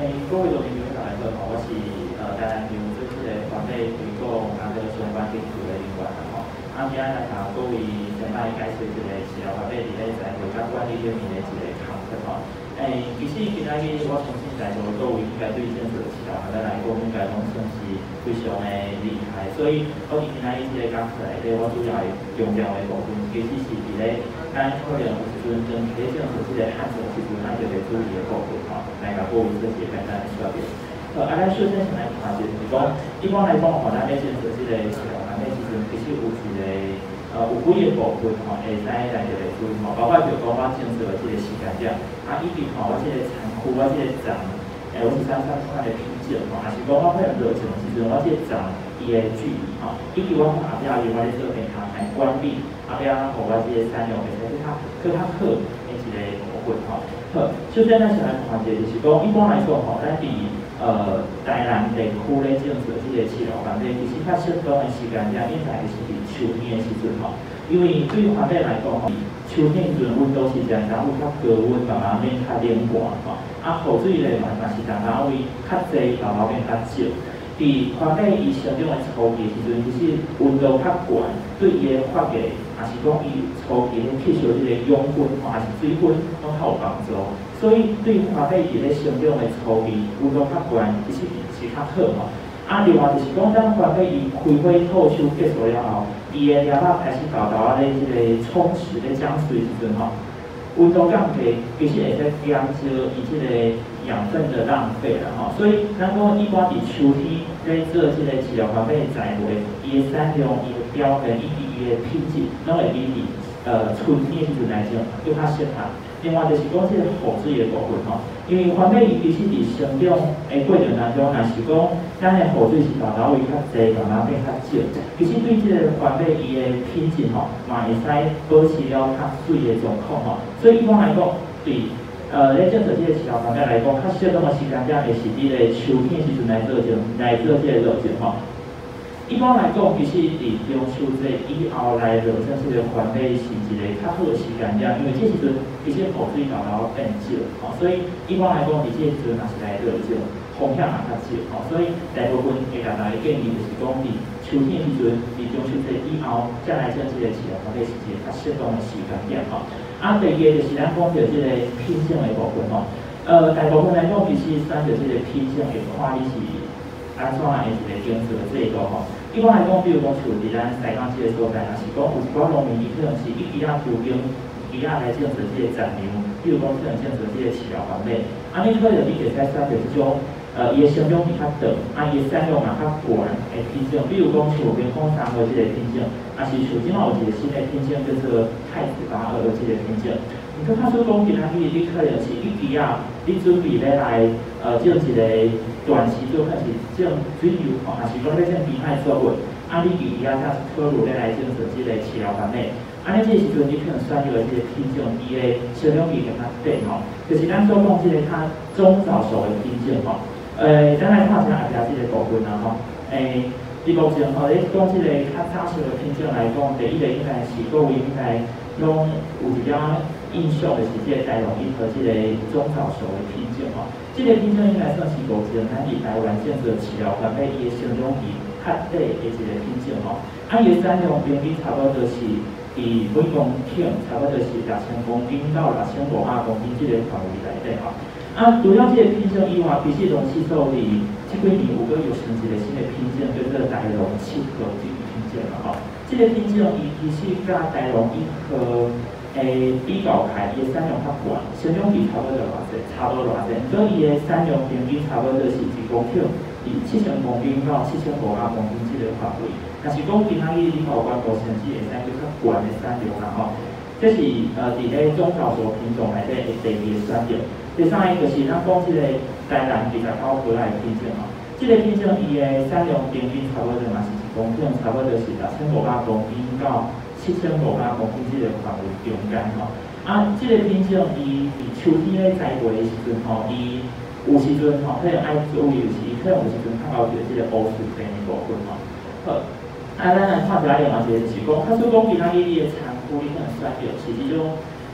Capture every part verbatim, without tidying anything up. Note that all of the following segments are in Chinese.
诶，各位农民朋友大家好，我是呃台南牛做即个环保推广啊个相关技术的人员吼。啊，今仔来甲各位先来介绍一个饲料环保伫咧在国家管理方面的一个工作吼。诶，其实今仔日我相信在座各位应该对建设饲料环保来讲，应该拢算是非常的厉害。所以我伫今仔日即个讲出来咧，我主要的强调的部分，其实是伫咧咱可能有时阵跟迄种即个汉字其实咱就会注意的部分吼。来甲各位做一个简单的说明。呃，啊，咱首先先来看就是讲，一般来讲吼，咱要建设即个饲料环保，其实其实有一个呃有几个部分吼，会使来就会注意吼，包括就讲我建设的即个时间点，啊，以及吼我即个仓库，我即个站，诶，我是啥啥款的品质吼，还是讲我可能落种时阵，我即个站伊的距离吼，以及我后壁有我咧做平台来管理，后壁互我即个产量会使去较去较好的一个部分吼。好，首先咱先来看一下，就是讲一般来讲吼，咱伫呃台南地区咧种植即个饲料环保，其实较适当的时间点应该是伫秋天的时阵吼，因为对环保来讲吼，秋天时阵温度是常常有较高温，慢慢变较冷寒吼，啊雨水咧嘛嘛是常常会较济，慢慢变较少。伫环保伊生长的初期时阵，其实温度较悬，对伊的发芽，也是讲伊初期咧吸收即个养分，还是水分，拢较有帮助。所以对环保伊咧生长的初期，温度较悬，其实是较好吼。啊，另外就是讲，当环保伊开花透收结束了后，伊的叶仔开始豆豆啊咧即个充实咧长水时阵吼，温度降低，其实会使减少伊即个养分的浪费啦吼，所以咱讲一般伫秋天在做即个饲料环保的栽培，伊的产量、伊的标准以及伊的品质，拢会比伫呃春天时阵来讲更较适合。另外就是讲即个雨水的部分吼，因为环保伊其实伫生长的过程当中，若是讲咱的雨水是豆豆位较济，慢慢变较少，其实对即个环保伊的品质吼，嘛会使保持了较水的状况吼。所以一般来讲，对呃，咧种植即个饲料环保来讲，较适当的时间点，会是伫个秋天时阵来做种，来做即个落种吼。一般来讲，其实伫中秋节以后来落种即个环保是一个较好的时间点，因为这时阵其实雨水慢慢变少，吼，所以一般来讲，伫这时阵若是来落种，风险也较少，吼，所以大部分会甲大家建议就是讲，伫秋天时阵，伫中秋节以后，再来种即个饲料环保是一个较适当的时间点，吼。啊，第二个就是咱讲到即个品种的部分吼，呃，大部分来讲，其实选择即个品种会看你是安怎的一个种植的制度吼。一般来讲，比如讲像伫咱西港即个所在，若是讲有一寡农民伊可能是一支啊求经，伊啊来种植即个杂粮，比如讲可能种植即个饲料环保，啊，你可能你会使选择即种呃伊的生长比较长，啊伊的产量嘛较悬的品种，比如讲像边讲三个即个品种，啊是像今有一个新的品种叫做太子八二即个品种。你看，他说讲今仔日你可能是一支啊，你准备咧来呃种一个短期做开始种水牛吼，还是讲咧种滨海作物，啊你伫伊啊才考虑咧来种植即个饲料环保。安尼这时阵你可能选择的即个品种，伊的生长期更较短吼，就是咱所讲即个较中早熟的品种吼。呃，咱来看一下后壁即个部分啦吼，诶，伫目前吼，你讲即个较早熟的品种来讲，第一个应该是各位应该拢有一点印象的是即个台湾一和即个中早熟的品种吼，即、这个品种应该算是目前咱伫台湾种植饲料环保伊的生长期较短的一个品种吼，啊伊的产量平均差不多是伫每公顷差不多是六千公斤到六千五百公斤即个范围内底吼。啊，除了即个品种以外，其实龙气数伫即几年有个又生一个新的品种，叫做台龙七和即个品种啦吼。即、这个品种伊其实甲台龙一和诶比较起，伊的产量较悬，生长期差不多偌济，差不多偌济，所以伊的产量平均差不多是一公顷伫七千公斤到七千五百公斤即个范围。若是讲今仔日你考观国甚至会使去较悬的产量啦吼。这是呃伫咧中早熟品种内底的第二个选择。第三个就是咱讲即个台南二十九号来的品种吼，即、这个品种伊的产量平均差不多嘛是一公顷，差不多是六千五百公斤到七千五百公斤即个范围中间吼。啊，即、这个品种伊伫秋天咧栽培的时阵吼，伊有时阵吼可能爱注意就是伊可能有时阵较高着即个乌树病的部分吼。好，啊，咱来看一下另外一个就是讲，假使讲其他伊的产区，你可能选择是即种迄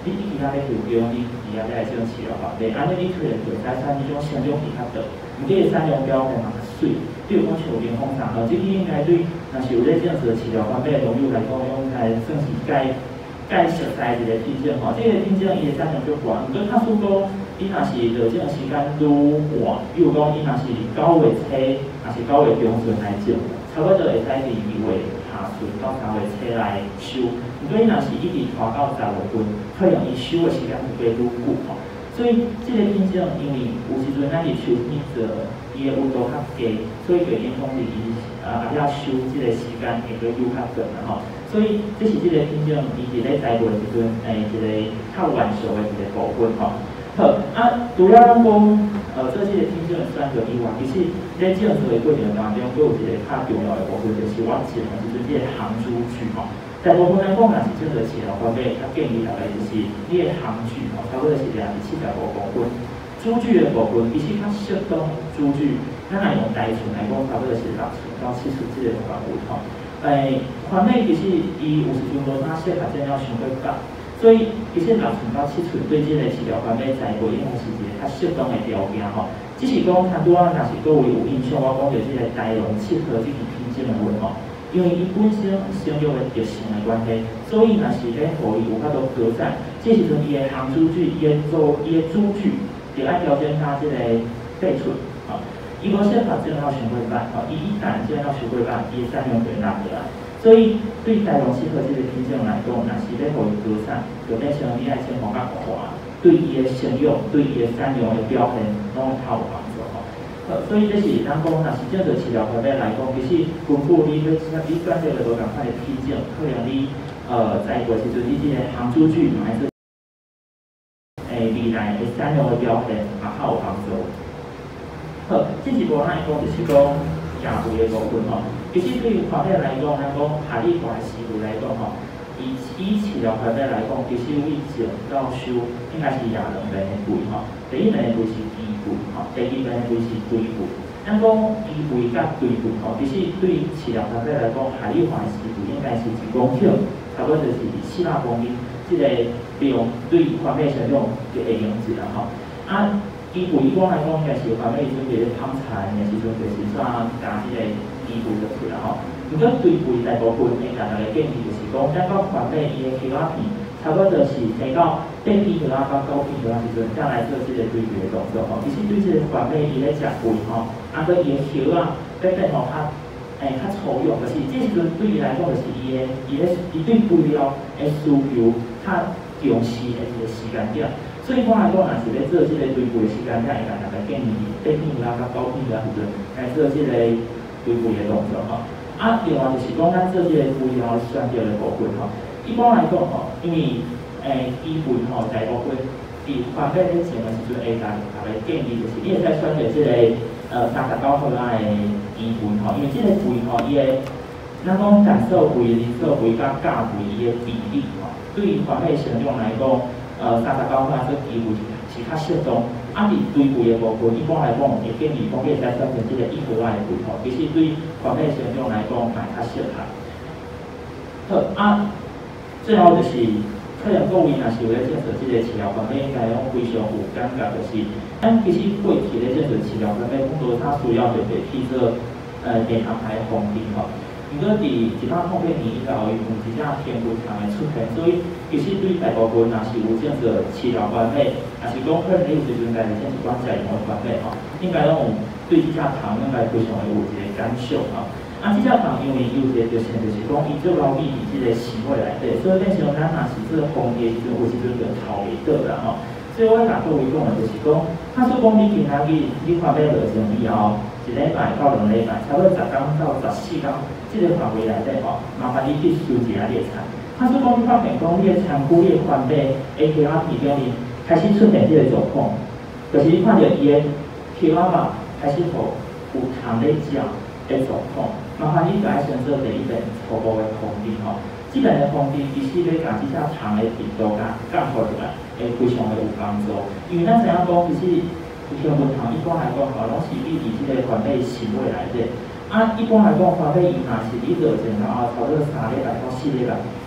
你你其他咧就用你其他咧种饲料方面，安尼你可能袂使产迄种生长期较长，毋过产量表现嘛较水。比如讲像莲蓬茶吼，即个应该对若是有咧种做饲料方面的农友来讲，应该算是介介熟悉一个品种吼。即、这个品种伊的产量足悬，毋过假使讲伊若是着种时间愈晚，比如讲伊若是九月初，若是九月中旬来种，差不多会使伫二月下旬到三月初来收。毋过伊若是一直拖到十月份，可能伊收的时间会加愈久吼。所以即个品种，因为有时阵咱伫收米做，伊的温度较低，所以就影响伫伊啊啊遐收即个时间会搁愈较长啦吼。所以这是即个品种伊伫咧栽培的时阵，诶、一个较完熟的一个部分吼。好啊，除了咱讲呃做即个品种的选择以外，其实咧种植的过程当中，佫有一个较重要的部分，就是我种的就是即个行株距吼。大部分来讲，若是种植饲料方面，较建议大概就是你的行距吼，差不多是两至七十五公分。株距的部分，其实较适当株距，咱若用单寸来讲，差不多是六寸到七寸即个范围吼。诶，环内其实伊有时阵无啥适合种了伤过高，所以其实六寸到七寸对即个饲料方面栽培应该是一个较适当的条件吼。只是讲，看拄仔若是各位有印象，我讲着即个台龙适合即个品种的话吼。因为伊本身生育的特性的关系，所以若是咧互伊有法度改善，这时阵伊的行株距、伊的做、伊的株距，就爱调整它即个倍寸，吼。伊无适合种到伤过板，吼。伊一旦种到伤过板，伊的产量就会落下来。所以对台湾适合即个品种来讲，若是咧互伊改善，就变成你爱先放较快，对伊的生育、对伊的产量的表现，拢较有帮助吼。呃，所以这是咱讲，若是种做饲料方面来讲，其实根据你要你选择的无共款的品种，可能你呃栽培时阵，你即个行株距嘛，还是诶未来的产量的表现嘛较有帮助。好，这一步咱来讲就是讲亚肥的部分吼。其实对于方面来讲，咱讲下里大饲料来讲吼，以以饲料方面来讲，其实以种到收应该是亚两面的肥吼。第一面的肥是低肥吼，第二面的肥是堆肥。咱讲低肥甲堆肥吼，其实对饲料方面来讲，下里大饲料应该是一公顷，差不多就是四百公斤，即个量对方面上用就会用一啦吼。啊，低肥一般来讲，应该是方面准备咧捧菜的时阵，就是啥加即个低肥落去啦吼。如果堆肥大部分，应该大家建议就是讲，咱到方面伊的皮仔片。差不多就是下到八片条啊到九片条啊时阵，才来做即个堆肥的动作吼。其实对即个环尾伊咧食肥吼，啊个伊的叶啊，变变吼较诶较粗用，就是这时阵对伊来讲就是伊的伊咧伊对肥料的需求较重视的一个时间点。所以我来讲，若是咧做即个堆肥的时间点，会甲大家建议八片条啊到九片条时阵来做即个堆肥的动作吼。啊，另外就是讲咱做即个肥料选择的部分吼。一般来讲吼，因为诶低肥吼大部分伫方面咧种的时阵，会甲大家建议就是，你会使选择即个呃三十九号仔的低肥吼，因为即个肥吼，伊的咱讲氮素肥、磷素肥甲钾肥伊的比例吼，对于方面成长来讲，呃三十九号仔做低肥是较适当。啊，伫堆肥的部分，一般来讲会建议讲，你会使选择即个一号仔的肥吼，其实对方面成长来讲，嘛较适合。好啊。最后就是，可能各位若是有咧种植即个饲料方面，应该拢非常有感觉，就是咱其实过去咧种植饲料方面，更多它需要就袂去做呃电行牌风电吼。如果伫一百方面年以后，伊有一只天分虫会出现，所以其实对大部分若是有种植饲料方面，也是讲可能你有时阵家己种一寡饲料方面吼，应该拢有对即只虫应该非常有一个感受吼。啊，即只虫因为伊有一个特性，就是讲伊做老米伫即个饲尾内底，所以变成咱若是做风叶时阵，有时阵就头袂倒啦吼。所以我甲各位讲的就是讲，假使讲你今仔日你看要落成以后，一礼拜到两礼拜，差不多十天到十四天，即个范围内底吼，麻烦你去收一下你的菜。假使讲你发现讲你的仓库、你的环尾、A K R P 表面开始出现即个状况，就是你看到伊的 K R 嘛开始互有虫咧食的状况。麻烦你就爱先做第一遍初步的控制吼，这边的控制其实要甲即只虫的频度甲降下来，会非常的有帮助。因为咱知影讲，其实天文虫一般来讲吼，拢是比伫即个环尾饲尾内底。啊，一般来讲，环尾伊若是你落成了后，差不多三礼拜到四礼拜，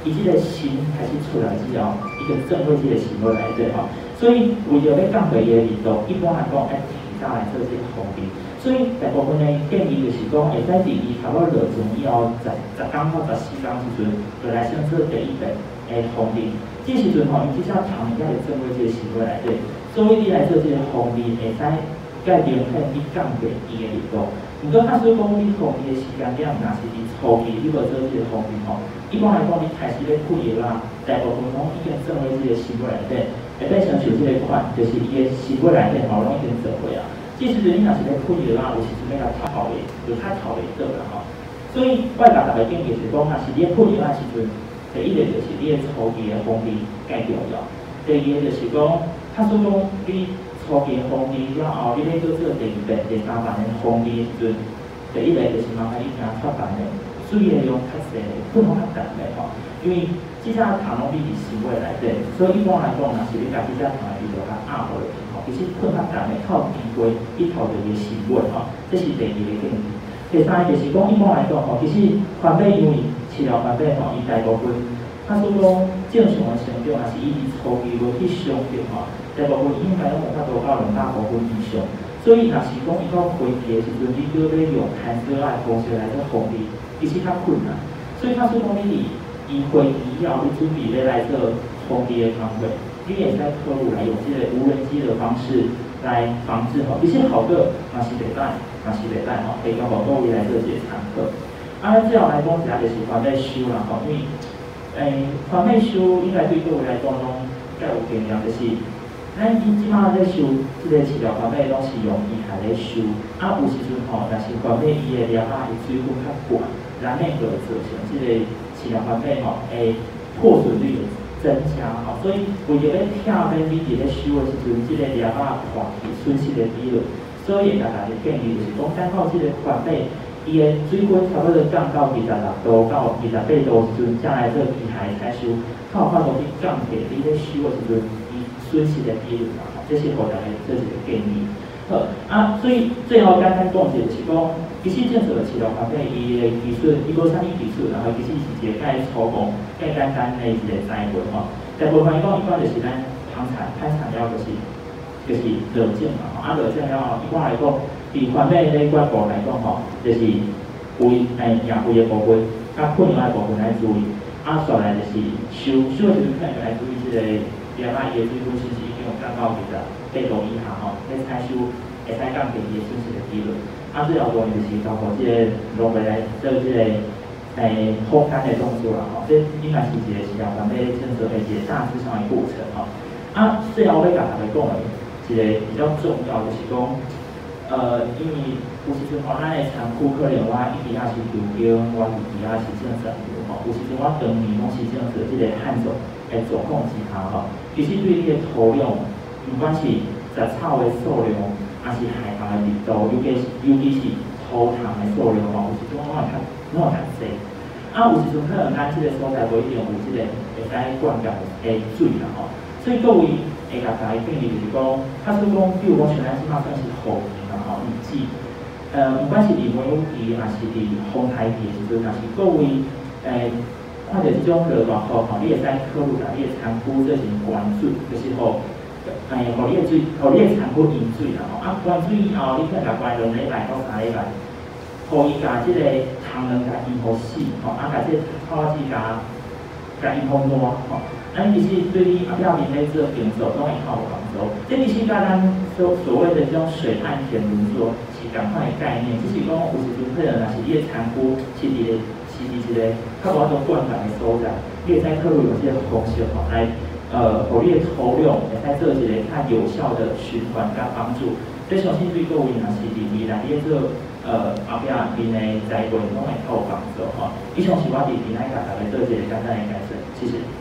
伊即个心开始出来之后，伊就正会即个行为来对吼。所以为着要降低伊的力度，一般来讲要提早来做即个防治。所以大部分的建议就是讲，会使伫伊差不多落船以后，十十天到十四天时阵，就来先做第一遍的防治。这时阵吼，伊至少糖才会正会即个行为来对。所以你来做即个防治，会使改变向去降低伊的力度。毋过，假使讲你防治的时间点，若是伫初期你无做即个防治吼，一般来讲你开始咧配药啦，大部分拢已经正会即个行为来对，会变成像即个款，就是伊的行为来对吼，拢已经做过啊。即时阵你若是咧配药啦，有时阵要来较好诶，就较好诶做啦吼。所以，我甲大家建议就是讲，若是你咧配药啊时阵，第一个就是你的初期的防治介重要，第二个就是讲，假使讲你初期防治了后，你咧做做第二遍、第三遍的防治时阵，第一个就是麻烦你听出版的水的量较细，不能较淡的吼。因为即只糖拢比伫行为内底，所以一般来讲，若是你家即只糖的味道较压落去吼，其实混较淡的靠低规一头着伊行为吼，这是第二个建议。第三个就是讲，一般来讲吼，其实番麦因为饲料番麦吼，伊大部分，假使讲正常的成长，若是伊伫初期无去伤着吼。大部分应该拢有法度到两百公分以上，所以若是讲伊到回期的时阵，你要要用含水仔的方式来做防治，其实较困难。所以假使讲你伫伊回期以后，你准备要来做防治的方法，你会使考虑来用这个无人机的方式来防治吼。其实效果嘛是袂歹，嘛是袂歹吼，可以交互各位来做一个参考。啊，咱最后来讲一下就是番麦收啦吼，因为诶番麦收应该对各位来讲拢较有经验，就是。咱伊即马咧收即个饲料番麦，拢是用机械咧收。啊，有时阵吼，若是番麦伊的粒仔伊水分较悬，咱内就会造成即个饲料番麦吼诶破损率增加吼。所以为着咧跳咧你伫咧收的时阵，即个粒仔破去损失的比率，所以甲大家建议就是讲，等到即个番麦伊的水温差不多降到二十六度到二十八度时阵，才来做机械采收，较有法度去降低你咧收的时阵。损失的比率啦，这是互大家做一个建议。好啊，所以最后简单总结就是讲，其实正常的饲料番麦伊的技术，伊无啥物技术，然后其实是一个介粗暴、介简单的一个栽培吼。大部分来讲，一般就是咱汤产、产产了就是就是落种嘛吼。啊，落种了后，一般来讲，伫番麦咧管部来讲吼，就是为诶养肥的部分，甲配料的部分来注意。啊，再来就是收收的时阵，可能来注意即个。另外，伊的水分其实已经有降到其实八度以下吼，咧采收会使降低伊的损失的比率。啊，最后当然就是包括即个农民来做即个诶烘干的动作啦吼，这应该是一个饲料番麦正式的一个大致上的过程吼。啊，最后要甲大家讲的一个比较重要就是讲，呃，因为有时阵吼，咱的产区可能我一直也是丢丢，我一直也是正常流吼，有时阵我当年拢是正常即个旱种。来做控制它吼，其实对你的土壤，不管是杂草的数量，还是害虫的密度，尤其是尤其是土虫的数量吼，有时阵拢会较拢会较济。啊，有时阵可能咱即个所在无一定有即个会使灌溉的水啦吼，所以各位会甲大家建议就是讲，假使讲，比如讲像咱即马算是雨季啦吼，雨季，呃，不管是伫梅雨季，还是伫风台季的时阵，若是各位诶。看到即种落大雨吼，你会使考虑甲你的产区做成灌水，就是吼，诶，互你的水，互你的产区引水啦吼。啊，灌水以后，你可能甲灌两礼拜到三礼拜，互伊甲即个虫卵甲引互死吼，啊，甲即个草子甲甲引互烂吼。啊，其实对你后壁面咧做耕作，拢会较有帮助。这其实甲咱所所谓的这种水岸田轮作是同款的概念，只是讲有时阵可能若是你的产区是伫个。是伫一个较无种灌溉的所在，你会使考虑用这个方式吼来，呃，互你的土壤会使做一个较有效的循环甲帮助。这相信对各位若是伫未来你做呃后壁面的栽培，拢会较有帮助吼。以上是我伫今仔甲大家做一个简单的解释，谢谢。